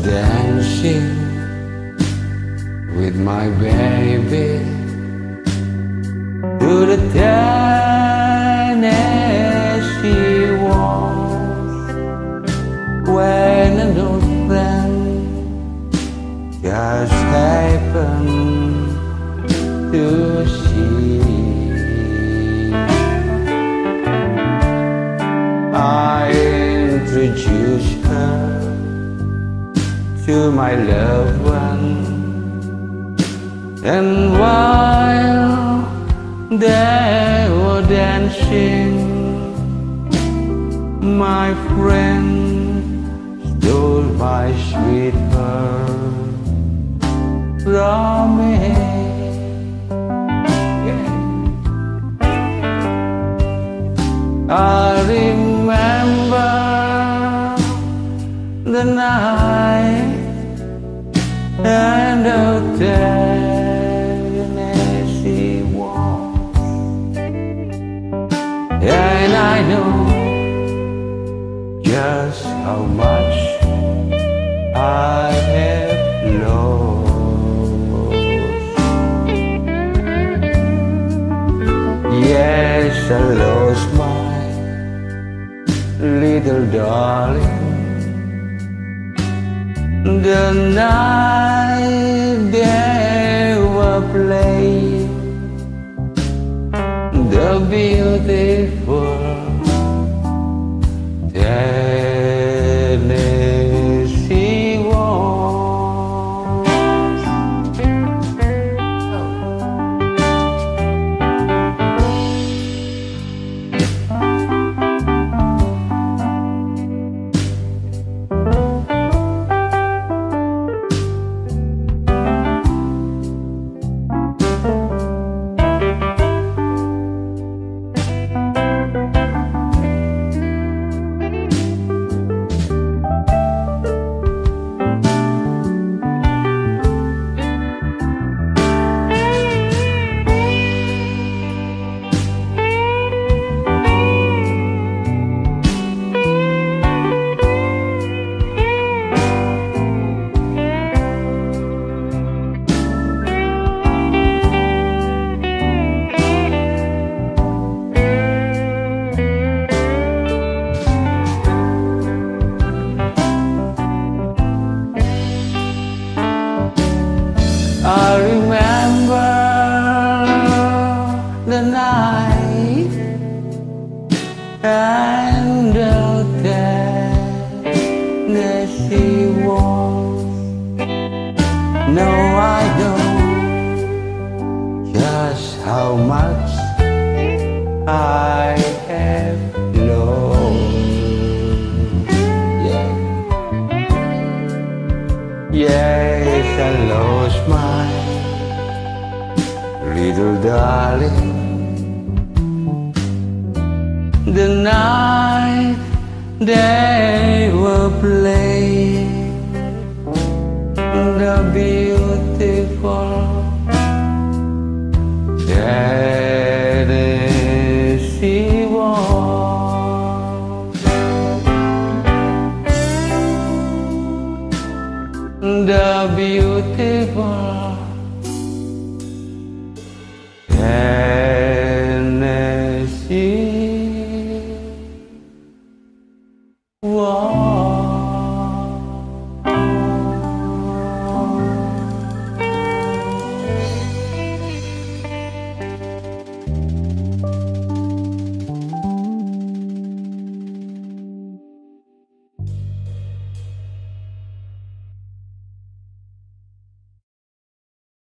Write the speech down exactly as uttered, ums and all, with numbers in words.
dancing with my baby to the Tennesse Waltz, when an old friend just happened to see. I introduced her to my loved one, and while they were dancing, my friend stole my sweetheart from me. Yeah. I remember the night and the Tennesse Waltz, and I know just how much I have lost. Yes, I lost my little darling the night they were playing the beautiful Tennesse Waltz. I remember the night and the Tennesse Waltz. Now I know just how much I have lost. Yeah. Yes, I lost my little darling the night they were playing the beautiful Tennesse Waltz. The beautiful